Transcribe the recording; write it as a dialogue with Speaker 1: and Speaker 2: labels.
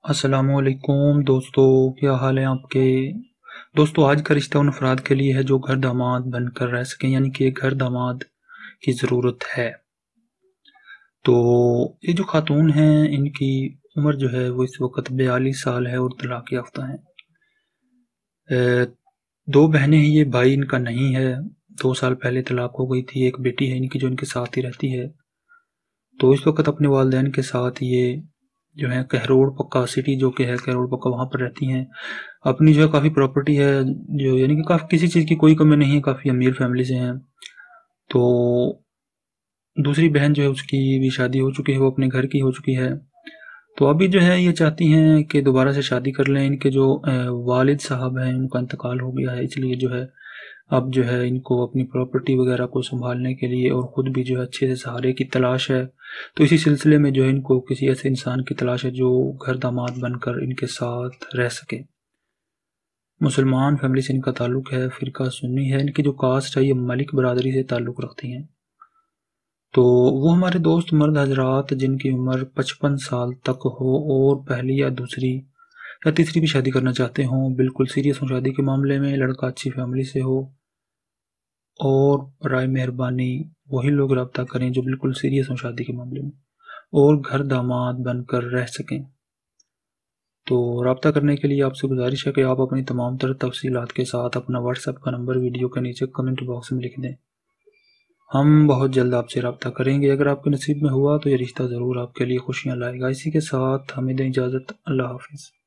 Speaker 1: السلام علیکم دوستو، کیا حال ہے آپ کے؟ دوستو، آج کا رشتہ ان افراد کے لیے ہے جو گھر داماد بن کر رہ سکیں، یعنی کہ گھر داماد کی ضرورت ہے۔ تو یہ جو خاتون ہیں، ان کی عمر جو ہے وہ اس وقت 42 سال ہے اور طلاق یافتہ ہیں۔ دو بہنیں ہیں، یہ بھائی ان کا نہیں ہے، 2 سال پہلے طلاق ہو گئی تھی۔ ایک بیٹی ہے ان کی جو ان کے ساتھ ہی رہتی ہے۔ تو اس وقت اپنے والدین کے ساتھ یہ جو ہے کہروڑ پکا سٹی جو کہ ہے کہروڑ پکا، وہاں پر رہتی ہیں۔ اپنی جو ہے کافی پراپرٹی ہے، جو یعنی کہ کافی کسی چیز کی کوئی کمی نہیں ہے، کافی امیر فیملی سے ہیں۔ تو دوسری بہن جو ہے اس کی بھی شادی ہو چکی ہے، وہ اپنے گھر کی ہو چکی ہے۔ تو ابھی جو ہے یہ چاہتی ہیں کہ دوبارہ سے شادی کر لیں۔ ان کے جو والد صاحب ہیں ان کا انتقال ہو گیا ہے، اس لیے جو ہے اب جو ہے ان کو اپنی پراپرٹی وغیرہ کو سنبھالنے کے لیے اور خود بھی جو ہے اچھے سے سہارے کی تلاش ہے۔ تو اسی سلسلے میں جو ہے ان کو کسی ایسے انسان کی تلاش ہے جو گھر داماد بن کر ان کے ساتھ رہ سکے۔ مسلمان فیملی سے ان کا تعلق ہے، فرقہ سنی ہے۔ ان کی جو کاسٹ ہے یہ ملک برادری سے تعلق رکھتی ہیں۔ تو وہ ہمارے دوست مرد حضرات جن کی عمر 55 سال تک ہو اور پہلی یا دوسری یا تیسری بھی شادی کرنا چاہتے ہوں، بالکل سیریس ہوں شادی کے معاملے میں، لڑکا اچھی فیملی سے ہو، اور برائے مہربانی وہی لوگ رابطہ کریں جو بالکل سیریس ہوں شادی کے معاملے میں اور گھر داماد بن کر رہ سکیں۔ تو رابطہ کرنے کے لیے آپ سے گزارش ہے کہ آپ اپنی تمام تر تفصیلات کے ساتھ اپنا واٹس ایپ کا نمبر ویڈیو کے نیچے کمنٹ باکس میں لکھ دیں۔ ہم بہت جلد آپ سے رابطہ کریں گے۔ اگر آپ کے نصیب میں ہوا تو یہ رشتہ ضرور آپ کے لیے خوشیاں لائے گا۔ اسی کے ساتھ ہمیں دیں اجازت، اللہ حافظ۔